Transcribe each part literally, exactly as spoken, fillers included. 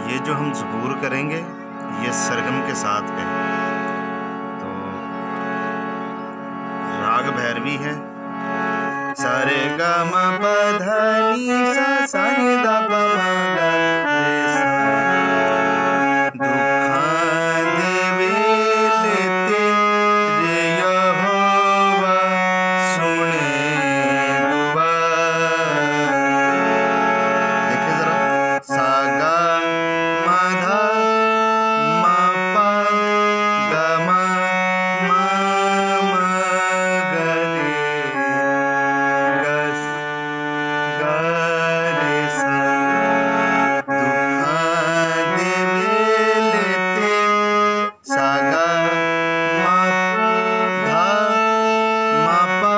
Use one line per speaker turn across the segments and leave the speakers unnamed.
ये जो हम ज़बूर करेंगे ये सरगम के साथ है। तो राग भैरवी है। सारे गा मा पा धा नी सा सा नी दा पा मा गा रे सा। दुखां दे वेले तेरे यहोवा सुने दुआ। देखिए जरा, सा गा मा धा मा पा गा मा मा मा गा रे गा गा रे सा। दुखां दे वेले ते सा गा मा धा मा पा।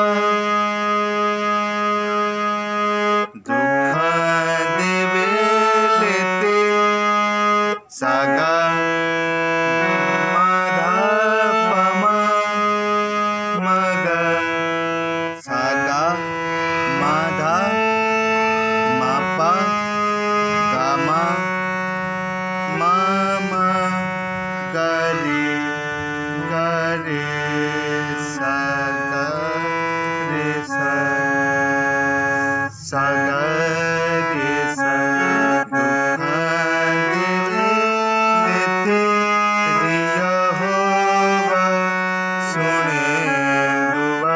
दुखां दे वेले ते सा गा मा धा पा मा मा गा। सा गा मा धा मा पा गा मा मा मा गा रे गा रे सा गा रे सा। सा गा रे सा। दुखां दे वेले तेरे यहोवा सुने दुआ।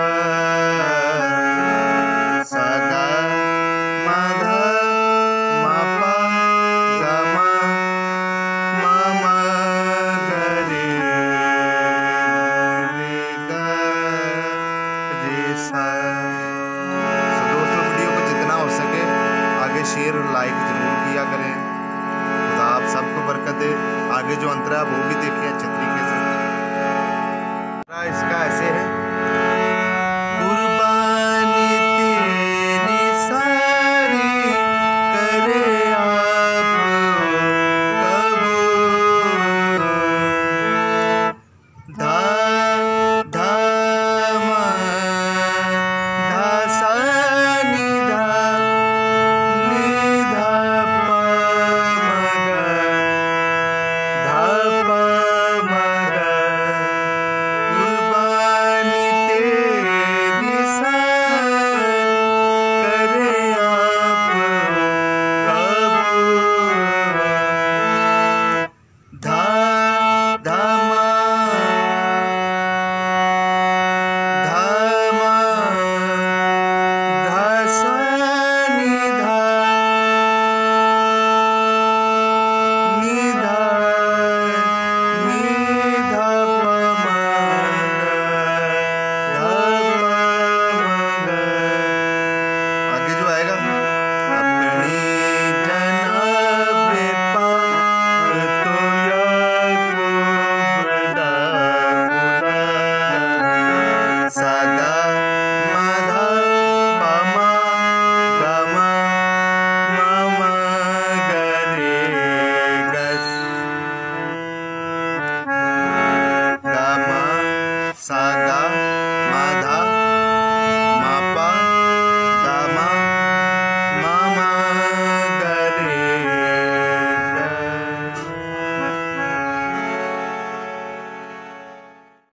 सा गा मा धा मा पा गा मा मा मा गा रे रे गा रे सा। तो दोस्तों, वीडियो को जितना हो सके आगे शेयर और लाइक जरूर किया करें। खुदा आप सबको बरकत दे। आगे जो अंतरा है वो भी देखें अच्छे